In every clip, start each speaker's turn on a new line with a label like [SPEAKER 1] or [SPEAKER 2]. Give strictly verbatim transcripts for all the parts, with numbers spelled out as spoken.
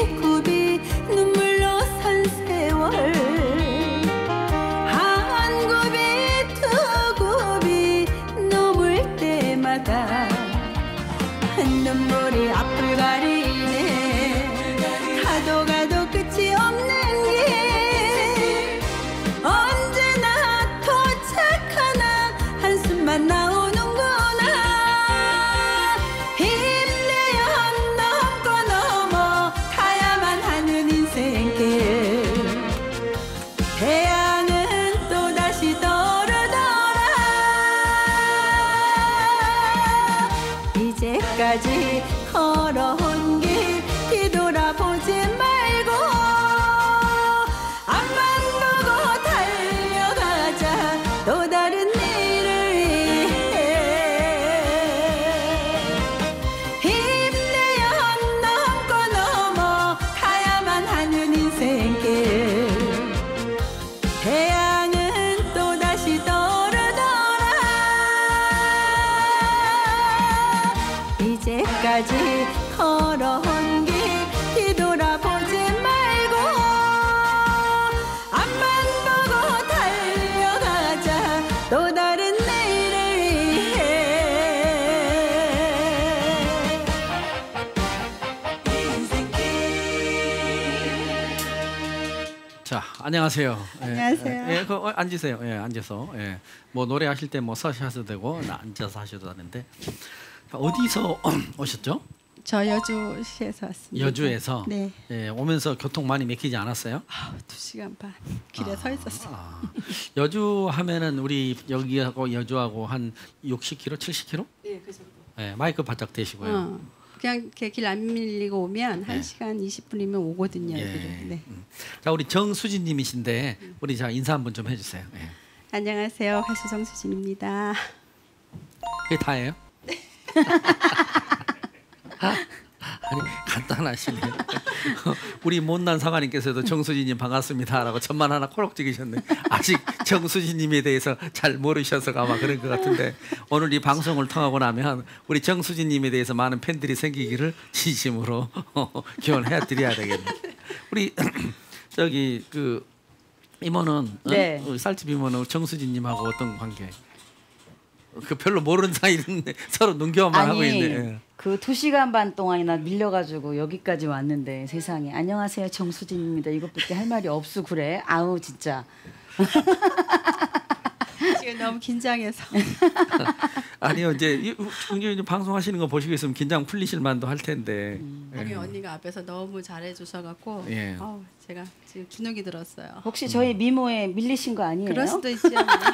[SPEAKER 1] 굽이 눈물로 산 세월 한 굽이 두 굽이 넘을 때마다 눈물이 앞을 가리네. 가도 가도 끝이 없는 길 언제나 도착하나 한숨만 나오는구나. 힘내어 넘고 넘어 가야만 하는 인생길 태양은 또다시 떠오르더라. 이제까지 걸어온 길 뒤돌아보지 말고 앞만 보고 달려가자. 또 다른 일을 위해 힘내어 넘고 넘어 가야만 하는 인생길 태양은 또다시 떠오르더라. 이제까지 걸어온 길 뒤돌아보지 말고 앞만 보고 달려가자. 또 다른 내일을 위해 인생길.
[SPEAKER 2] 자, 안녕하세요.
[SPEAKER 1] 안녕하세요.
[SPEAKER 2] 예, 예, 그, 어, 앉으세요. 예, 앉아서. 예, 뭐 노래하실 때 뭐 서셔도 되고 나 앉아서 하셔도 하는데 어디서 오셨죠?
[SPEAKER 1] 저 여주시에서 왔습니다.
[SPEAKER 2] 여주에서.
[SPEAKER 1] 네.
[SPEAKER 2] 예, 오면서 교통 많이 막히지 않았어요?
[SPEAKER 1] 아, 두 시간 반 길에
[SPEAKER 2] 아,
[SPEAKER 1] 서 있었어요.
[SPEAKER 2] 아. 여주 하면은 우리 여기하고 여주하고 한 육십 킬로미터, 칠십 킬로미터?
[SPEAKER 1] 네, 그 정도.
[SPEAKER 2] 예, 마이크 바짝 대시고요.
[SPEAKER 1] 어, 그냥 이렇게 길 안 밀리고 오면
[SPEAKER 2] 네.
[SPEAKER 1] 한 시간 이십 분이면 오거든요.
[SPEAKER 2] 예.
[SPEAKER 1] 여기를. 네.
[SPEAKER 2] 음. 자, 우리 정수진님이신데 우리 자 인사 한번 좀 해주세요. 예.
[SPEAKER 1] 안녕하세요. 가수 정수진입니다.
[SPEAKER 2] 그게 다예요? 아니 간단하시네. 우리 못난 사관님께서도 정수진님 반갑습니다라고 천만 하나 코록 찍으셨네. 아직 정수진님에 대해서 잘 모르셔서 아마 그런 것 같은데 오늘 이 방송을 통하고 나면 우리 정수진님에 대해서 많은 팬들이 생기기를 진심으로 기원해 드려야 되겠네. 우리 저기 그 이모는
[SPEAKER 3] 네.
[SPEAKER 2] 어? 우리 쌀집 이모는 정수진님하고 어떤 관계? 그 별로 모르는 사이인데 서로 눈교환만 하고 있네. 예.
[SPEAKER 3] 그 두 시간 반 동안이나 밀려가지고 여기까지 왔는데 세상에 안녕하세요 정수진입니다. 이것밖에 할 말이 없어 그래. 아우 진짜.
[SPEAKER 1] 지금 너무 긴장해서.
[SPEAKER 2] 아니요 이제 이, 이제 방송하시는 거 보시고 있으면 긴장 풀리실 만도 할 텐데.
[SPEAKER 1] 음. 아니 언니가 앞에서 너무 잘해주셔갖고
[SPEAKER 2] 예.
[SPEAKER 1] 어, 제가 지금 주눅이 들었어요.
[SPEAKER 3] 혹시 저희 미모에 밀리신 거 아니에요?
[SPEAKER 1] 그럴 수도 있죠.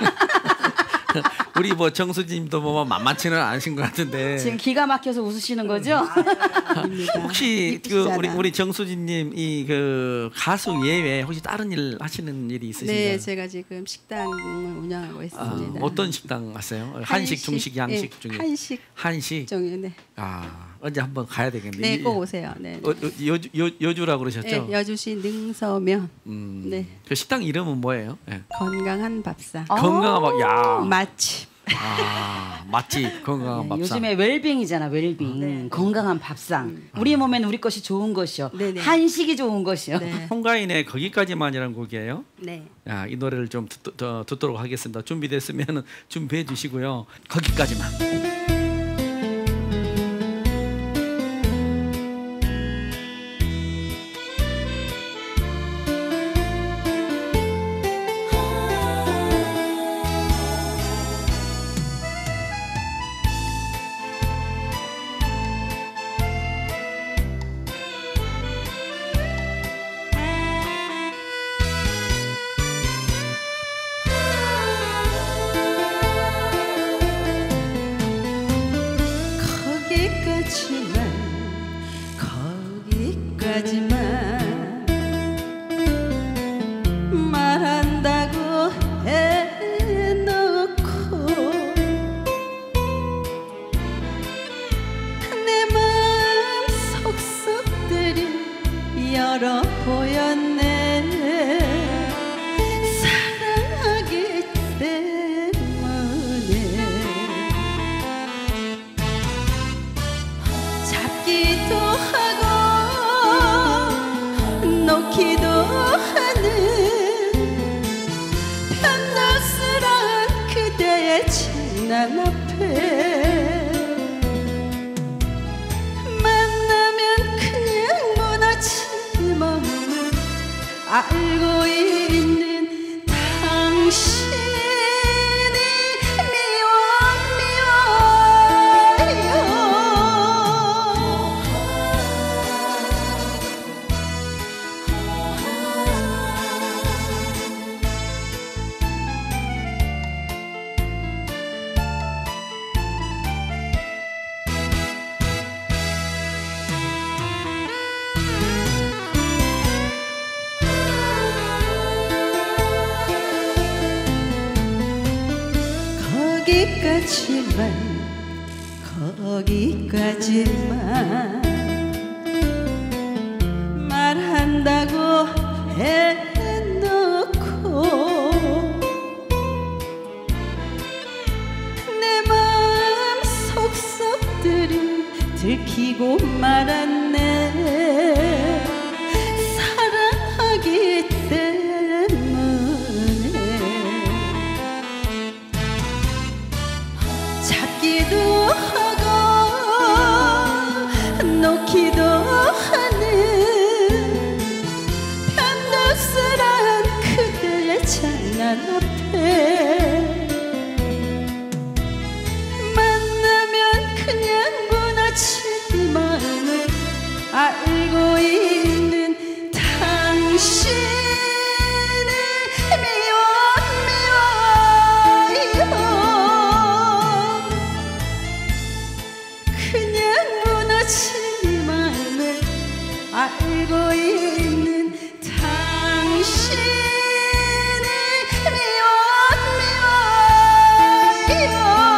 [SPEAKER 2] 우리 뭐 정수진님도 뭐 만만치는 않으신 것 같은데.
[SPEAKER 3] 지금 기가 막혀서 웃으시는 거죠?
[SPEAKER 1] 아닙니다.
[SPEAKER 2] 혹시 그
[SPEAKER 1] 이쁘시잖아.
[SPEAKER 2] 우리 우리 정수진님 이 그 가수 예외 혹시 다른 일 하시는 일이 있으신가요?
[SPEAKER 1] 네, 제가 지금 식당을 운영하고
[SPEAKER 2] 아,
[SPEAKER 1] 있습니다.
[SPEAKER 2] 어떤 식당 하세요? 한식, 중식, 양식
[SPEAKER 1] 예,
[SPEAKER 2] 중에
[SPEAKER 1] 한식
[SPEAKER 2] 한식.
[SPEAKER 1] 종류. 네,
[SPEAKER 2] 아 언제 한번 가야 되겠네.
[SPEAKER 1] 네,
[SPEAKER 2] 이-
[SPEAKER 1] 꼭 오세요. 네,
[SPEAKER 2] 어, 어, 여주 여, 여주라고 그러셨죠?
[SPEAKER 1] 네, 여주시 능서면
[SPEAKER 2] 음,
[SPEAKER 1] 네.
[SPEAKER 2] 그 식당 이름은 뭐예요? 예.
[SPEAKER 1] 건강한 밥상
[SPEAKER 3] 아.
[SPEAKER 2] 건강한 밥. 야.
[SPEAKER 1] 맛집.
[SPEAKER 2] 아 맛집 건강한
[SPEAKER 3] 네,
[SPEAKER 2] 밥상.
[SPEAKER 3] 요즘에 웰빙이잖아 웰빙.
[SPEAKER 1] 네.
[SPEAKER 3] 건강한 밥상. 우리 몸에는 우리 것이 좋은 것이요.
[SPEAKER 1] 네네.
[SPEAKER 3] 한식이 좋은 것이요.
[SPEAKER 1] 네,
[SPEAKER 2] 홍가인의 거기까지만이라는 곡이에요.
[SPEAKER 1] 네.
[SPEAKER 2] 야, 이 노래를 좀 듣, 더, 듣도록 하겠습니다. 준비됐으면 준비해 주시고요. 거기까지만.
[SPEAKER 1] 거기까지만 말한다고 해놓고 내 마음 속속들이 열어보였네. 사랑하기 때문에 잡기도 하고 알고 있는 당신이 미워 거기까지만 거기까지만 말한다고 해놓고 내 마음 속속들을 들키고 말았네. 사랑하기 때문에 잡기도 하고 놓기도 하는 변덕스런 그대의 장난 앞에 만나면 그냥 무너질 마음을 알고 있는 당신을 미워 미워요. 그냥 무너진 마음을 알고 있는 당신을 미워 미워요.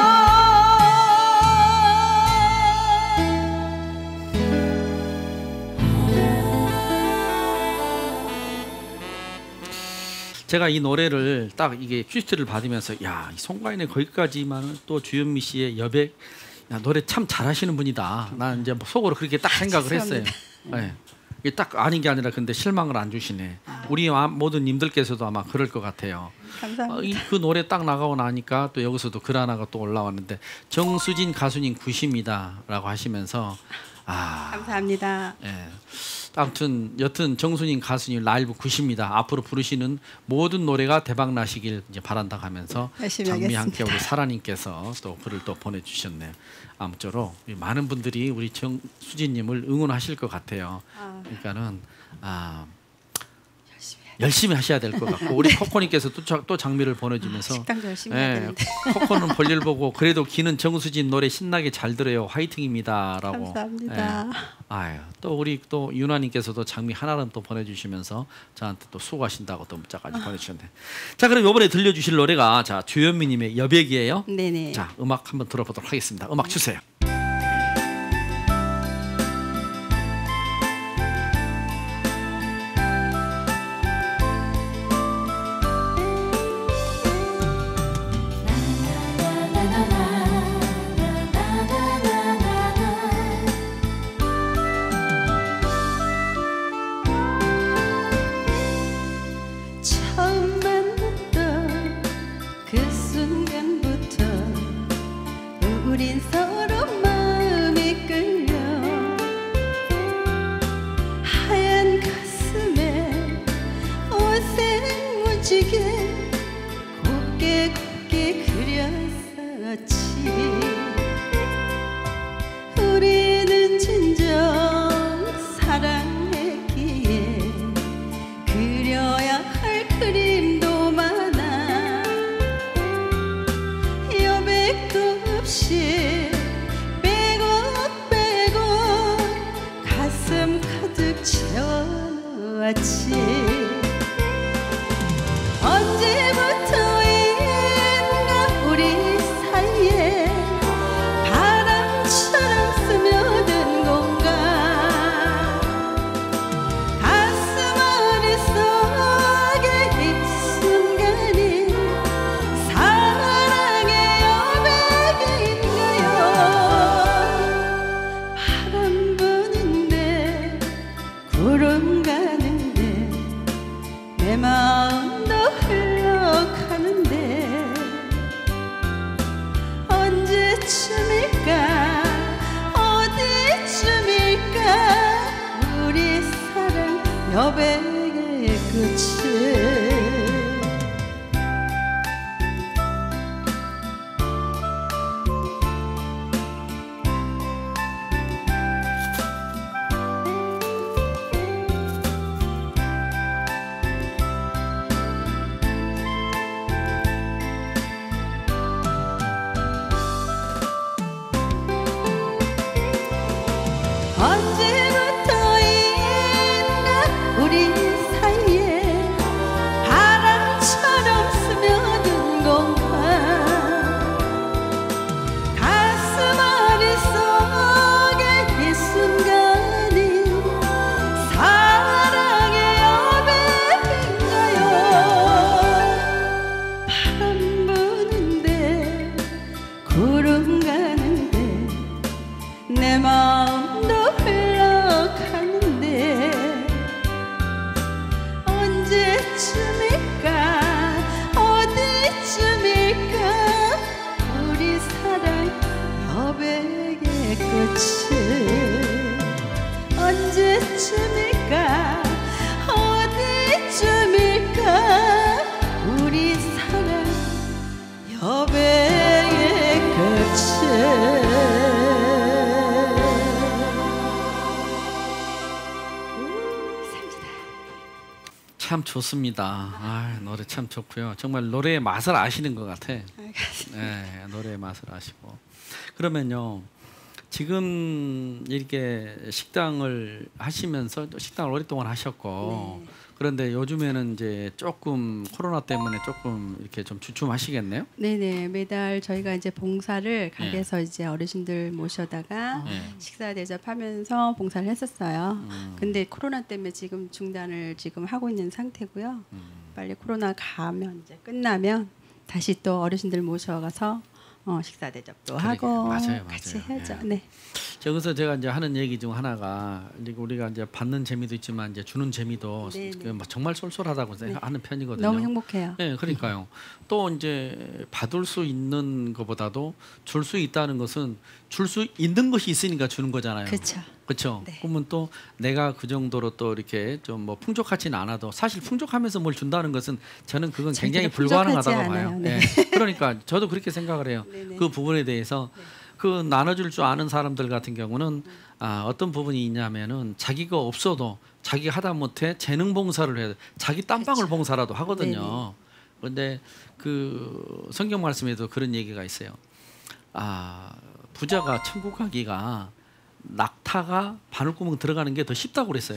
[SPEAKER 2] 제가 이 노래를 딱 이게 큐시트를 받으면서 야, 이 송가인의 거기까지만 또 주현미 씨의 여백, 야, 노래 참 잘하시는 분이다. 난 이제 뭐 속으로 그렇게 딱 생각을 했어요. 네. 이게 딱 아닌 게 아니라 근데 실망을 안 주시네. 우리 모든 님들께서도 아마 그럴 것 같아요.
[SPEAKER 1] 감사합니다.
[SPEAKER 2] 어, 이, 그 노래 딱 나가고 나니까 또 여기서도 글 하나가 또 올라왔는데 정수진 가수님 굿입니다라고 하시면서 아
[SPEAKER 1] 감사합니다.
[SPEAKER 2] 예. 아무튼 여튼 정수진 가수님 라이브 굿입니다. 앞으로 부르시는 모든 노래가 대박 나시길 이제 바란다 하면서
[SPEAKER 1] 열심히
[SPEAKER 2] 장미
[SPEAKER 1] 하겠습니다.
[SPEAKER 2] 함께 우리 사라님께서 또 글을 또 보내주셨네요. 아무쪼록 많은 분들이 우리 정수진님을 응원하실 것 같아요.
[SPEAKER 1] 아.
[SPEAKER 2] 그러니까는 아,
[SPEAKER 1] 열심히
[SPEAKER 2] 열심히 하셔야 될 것 같고 우리 코코님께서 또, 자- 또 장미를 보내주면서
[SPEAKER 1] 식당도 열심히 해야
[SPEAKER 2] 예,
[SPEAKER 1] 되는데.
[SPEAKER 2] 코코는 볼일 보고 그래도 기는 정수진 노래 신나게 잘 들어요. 화이팅입니다라고.
[SPEAKER 1] 감사합니다.
[SPEAKER 2] 예. 아유, 또 우리 또 윤아님께서도 장미 하나는 또 보내주시면서 저한테 또 수고하신다고 또 문자까지 보내주셨네. 자, 그럼 이번에 들려주실 노래가 자 주현미님의 여백이에요.
[SPEAKER 1] 네네.
[SPEAKER 2] 자, 음악 한번 들어보도록 하겠습니다. 음악 주세요.
[SPEAKER 1] 처음 만났던 그 순간부터 우린 서로 마음이 끌려 하얀 가슴에 옷에 무지개 곱게 곱게 그렸었지. 우리는 진정 사랑했기에 그려야 할 그림도 많아. 여백도 없이 빼고 빼고 가슴 가득 채워놓았지. 언제부터인가 우리 사이에 바람처럼 스며든 건가. 가슴 아래속에 이 순간이 사랑의 여백인가요. 바람 부는데 구름 가는데 내 마음도 흘러가는데 언제쯤일까 어디쯤일까 우리 사랑 여백의 여백의 끝을 언제부터인가 우리 사이에 바람처럼 스며든 건가 가슴 아래속에 이 순간이 사랑의 여백인가요 바람 부는데 구름 가는데 내 마음도 흘러가는데 언제쯤일까 어디쯤일까 우리 사랑 여백의 끝을 언제쯤일까 어디쯤일까 우리 사랑 여백의 끝을
[SPEAKER 2] 참 좋습니다. 아, 노래 참 좋고요. 정말 노래의 맛을 아시는 것 같아. 네, 노래의 맛을 아시고. 그러면요, 지금 이렇게 식당을 하시면서 또 식당을 오랫동안 하셨고,
[SPEAKER 1] 네.
[SPEAKER 2] 그런데 요즘에는 이제 조금 코로나 때문에 조금 이렇게 좀 주춤하시겠네요.
[SPEAKER 4] 네네, 매달 저희가 이제 봉사를 가게에서 이제 어르신들 모셔다가
[SPEAKER 2] 네.
[SPEAKER 4] 식사 대접하면서 봉사를 했었어요.
[SPEAKER 2] 음.
[SPEAKER 4] 근데 코로나 때문에 지금 중단을 지금 하고 있는 상태고요.
[SPEAKER 2] 음.
[SPEAKER 4] 빨리 코로나 가면 이제 끝나면 다시 또 어르신들 모셔가서 어, 식사 대접도
[SPEAKER 2] 그러게,
[SPEAKER 4] 하고
[SPEAKER 2] 맞아요,
[SPEAKER 4] 같이
[SPEAKER 2] 맞아요.
[SPEAKER 4] 해야죠.
[SPEAKER 2] 네.
[SPEAKER 4] 네.
[SPEAKER 2] 여기서 제가 이제 하는 얘기 중 하나가 이제 우리가 이제 받는 재미도 있지만 이제 주는 재미도
[SPEAKER 4] 네,
[SPEAKER 2] 그
[SPEAKER 4] 네.
[SPEAKER 2] 뭐 정말 쏠쏠하다고 생각하는 편이거든요.
[SPEAKER 4] 너무 행복해요.
[SPEAKER 2] 네, 그러니까요. 또 이제 받을 수 있는 것보다도 줄 수 있다는 것은 줄 수 있는 것이 있으니까 주는 거잖아요.
[SPEAKER 4] 그렇죠.
[SPEAKER 2] 그렇죠.
[SPEAKER 4] 네.
[SPEAKER 2] 그러면 또 내가 그 정도로 또 이렇게 좀 뭐 풍족하지는 않아도 사실 풍족하면서 뭘 준다는 것은 저는 그건 굉장히
[SPEAKER 4] 절대로 풍족하지
[SPEAKER 2] 불가능하다고 봐요.
[SPEAKER 4] 않아요. 네.
[SPEAKER 2] 네. 그러니까 저도 그렇게 생각을 해요.
[SPEAKER 4] 네네.
[SPEAKER 2] 그 부분에 대해서 그 나눠줄 줄 아는 사람들 같은 경우는 아, 어떤 부분이 있냐면은 자기가 없어도 자기 하다못해 재능 봉사를 해야 돼. 자기 땀방울
[SPEAKER 4] 그렇죠.
[SPEAKER 2] 봉사라도 하거든요.
[SPEAKER 4] 네네.
[SPEAKER 2] 그런데 그 성경 말씀에도 그런 얘기가 있어요. 아, 부자가 천국 가기가 낙타가 바늘구멍 들어가는 게 더 쉽다고 그랬어요.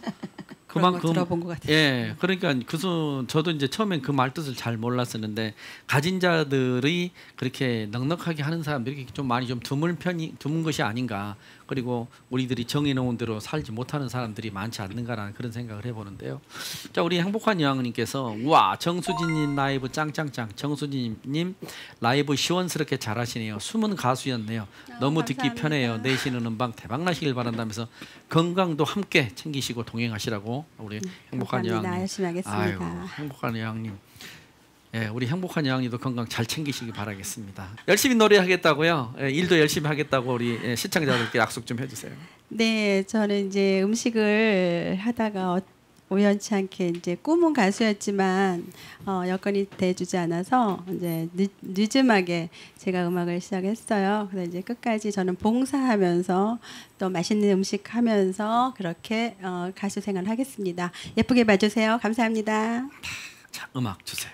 [SPEAKER 4] 그런 거 들어본 것 같아요.
[SPEAKER 2] 예, 그러니까 그래서 저도 이제 처음엔 그 말 뜻을 잘 몰랐었는데 가진 자들이 그렇게 넉넉하게 하는 사람들이 좀 많이 좀 드문 편이 드문 것이 아닌가. 그리고 우리들이 정해놓은 대로 살지 못하는 사람들이 많지 않는가라는 그런 생각을 해보는데요. 자, 우리 행복한 여왕님께서 와 정수진님 라이브 짱짱짱. 정수진님 라이브 시원스럽게 잘하시네요. 숨은 가수였네요. 너무 듣기
[SPEAKER 4] 감사합니다.
[SPEAKER 2] 편해요. 내시는 음방 대박 나시길 바란다면서 건강도 함께 챙기시고 동행하시라고 우리 행복한
[SPEAKER 4] 감사합니다.
[SPEAKER 2] 여왕님.
[SPEAKER 4] 열심히 하겠습니다.
[SPEAKER 2] 아유, 행복한 여왕님. 예, 우리 행복한 여왕님도 건강 잘 챙기시기 바라겠습니다. 열심히 노래하겠다고요. 예, 일도 열심히 하겠다고 우리 예, 시청자들께 약속 좀 해주세요.
[SPEAKER 4] 네, 저는 이제 음식을 하다가 어, 우연치 않게 이제 꿈은 가수였지만 어, 여건이 돼주지 않아서 이제 늦, 늦음하게 제가 음악을 시작했어요. 그래서 이제 끝까지 저는 봉사하면서 또 맛있는 음식 하면서 그렇게 어, 가수 생활을 하겠습니다. 예쁘게 봐주세요. 감사합니다.
[SPEAKER 2] 자, 음악 주세요.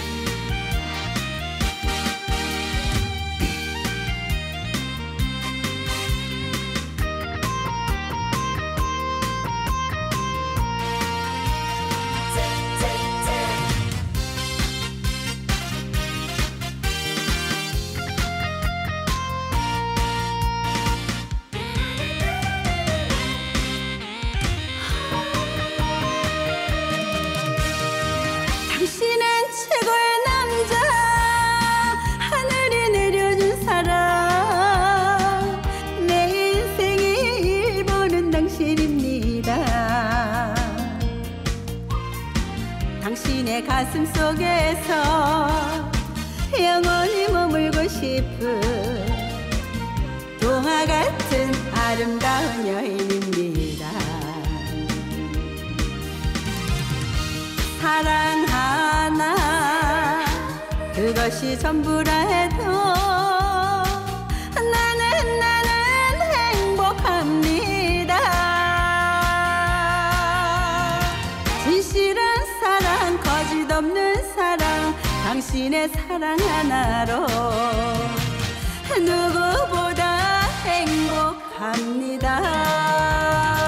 [SPEAKER 1] 당신은 최고의 남자 하늘이 내려준 사랑 내 인생의 일부는 당신입니다. 당신의 가슴 속에서 영원히 머물고 싶은 동화 같은 아름다운 여인입니다. 그것이 전부라 해도 나는 나는 행복합니다. 진실한 사랑 거짓 없는 사랑 당신의 사랑 하나로 누구보다 행복합니다.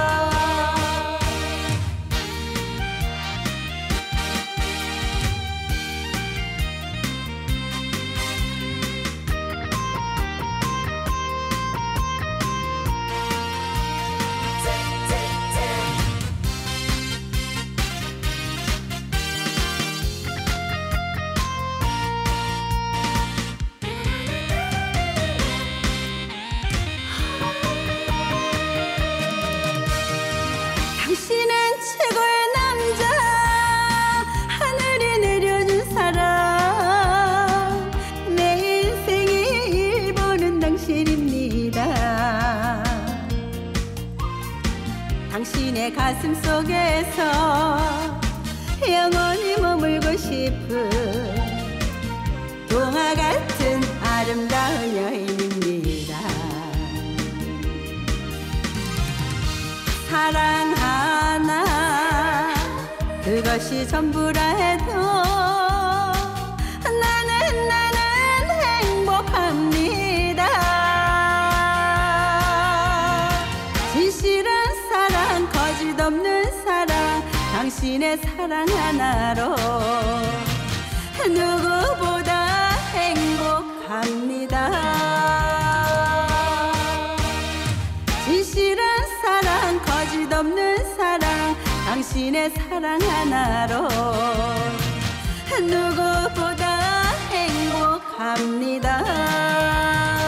[SPEAKER 1] 당신은 최고의 남자 하늘이 내려준 사랑 내 인생의 일부는 당신입니다. 당신의 가슴 속에서 영원히 머물고 싶은 동화 같은 아름다운 여인입니다. 사랑 하나 그것이 전부라 해도 나는 나는 행복합니다. 진실한 사랑 거짓 없는 사랑 당신의 사랑 하나로 누구보다 행복합니다. 진실한 사랑 거짓 없는 사랑 당신의 사랑 하나로 누구보다 행복합니다.